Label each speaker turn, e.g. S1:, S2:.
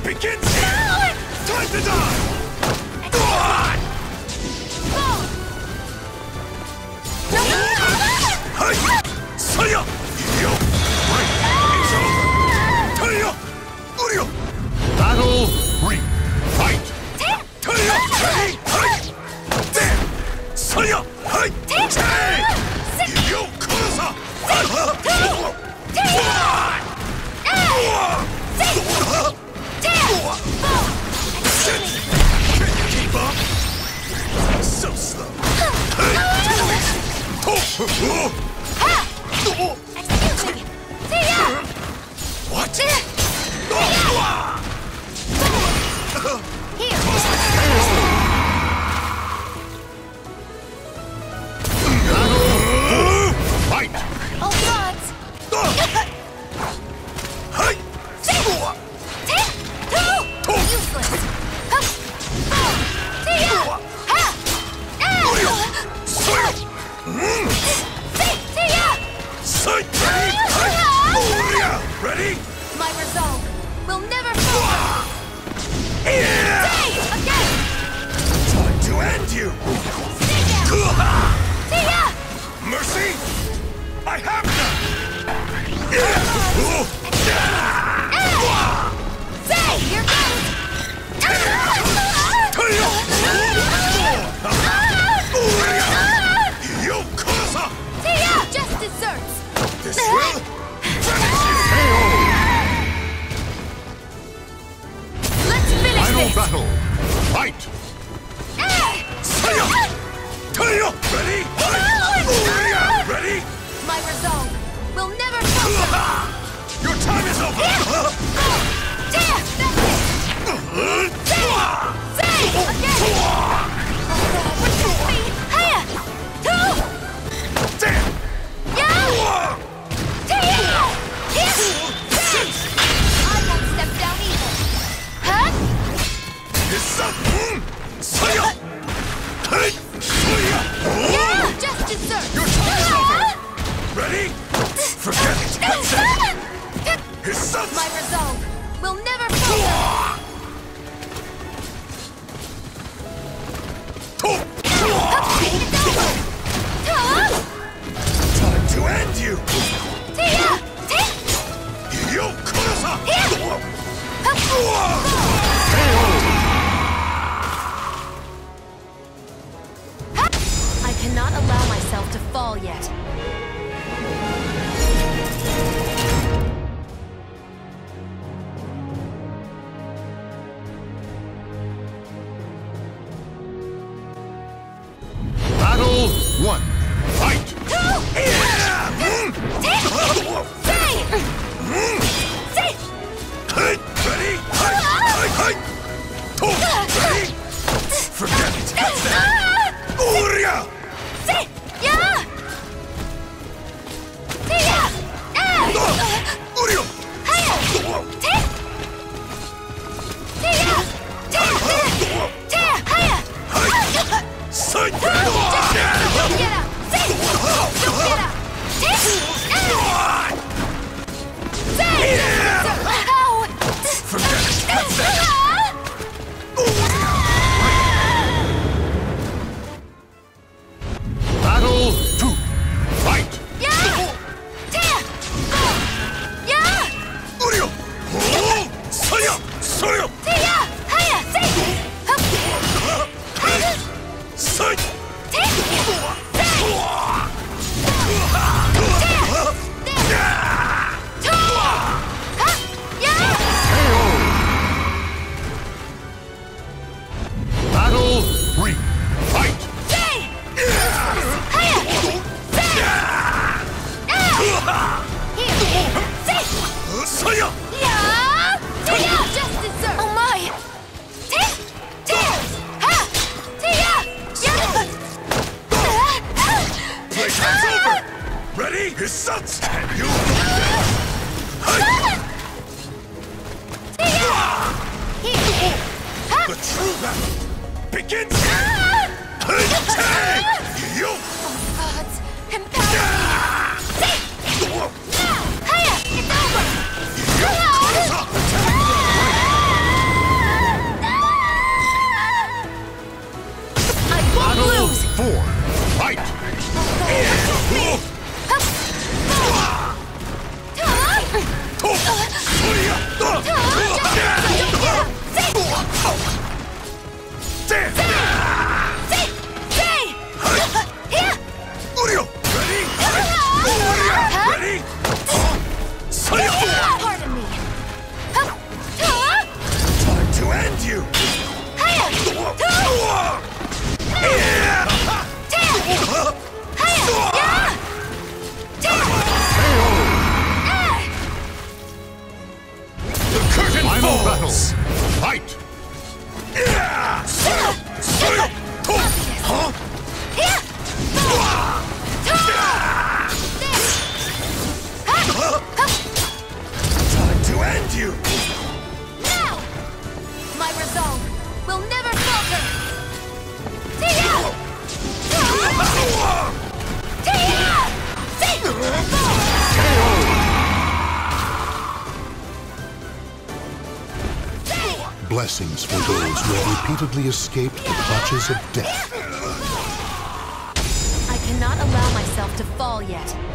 S1: begins here! Time to die! Hey! Saya! Yo! Right! It's over! Taya! Uryo! Battle 3! Fight! Taya! Ready! Hey! There! Saya! Hey! Hey! Yo! Kurosa! Can you keep up? So slow.
S2: Excuse me!
S1: What? Fight!
S2: Oh, gods!
S1: Hey!
S2: Useless!
S1: Ready?
S2: My resolve will never fall!
S1: Yeah!
S2: Again!
S1: Time to end you! Mercy? I have none!
S2: Here goes!
S1: Yo, Kosa!
S2: Just desserts!
S1: This will finish you!
S2: Let's finish
S1: Final
S2: this!
S1: battle! Fight! Saya! Taya! Ready? Ready?
S2: My resolve will never fall!
S1: Your time is over! Your time is over! Ready? Forget it! That's it! His son's...
S2: My resolve will never fall!
S1: Time to end you! Yo, Kurosa!
S2: I cannot allow myself to fall yet.
S1: Battle 1. Fight! Ready? Ready? Forget it! That's it! Urya! Uryo! Sight! Forget it! That's it! Battle 2. Fight! Uryo! Saya! Saya! Sight! Battle 3. Fight! Saya!
S2: Just dessert! Oh my!
S1: Playtime's over! Ready? His sons! Can you? The true battle begins here! Yo!
S2: Gods, empower me! Hiya! It's over!
S3: Final battle.
S1: falls.
S3: Fight!
S1: Huh? Time to end you!
S2: Now! My resolve will never falter!
S3: Blessings for those who have repeatedly escaped the clutches of death.
S2: I cannot allow myself to fall yet.